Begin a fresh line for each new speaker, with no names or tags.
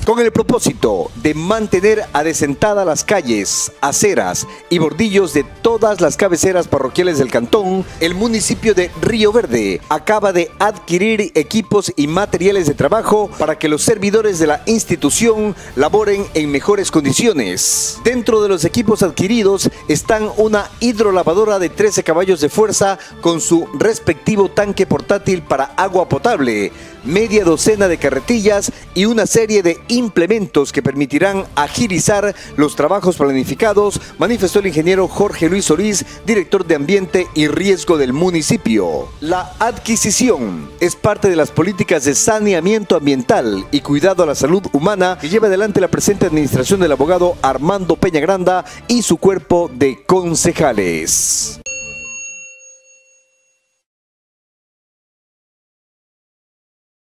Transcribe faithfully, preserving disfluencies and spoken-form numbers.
Con el propósito de mantener adecentadas las calles, aceras y bordillos de todas las cabeceras parroquiales del cantón, el municipio de Río Verde acaba de adquirir equipos y materiales de trabajo para que los servidores de la institución laboren en mejores condiciones. Dentro de los equipos adquiridos están una hidrolavadora de trece caballos de fuerza con su respectivo tanque portátil para agua potable, media docena de carretillas y una serie de implementos que permitirán agilizar los trabajos planificados, manifestó el ingeniero Jorge Luis Solís, director de Ambiente y Riesgo del municipio. La adquisición es parte de las políticas de saneamiento ambiental y cuidado a la salud humana que lleva adelante la presente administración del abogado Armando Peña Granda y su cuerpo de concejales.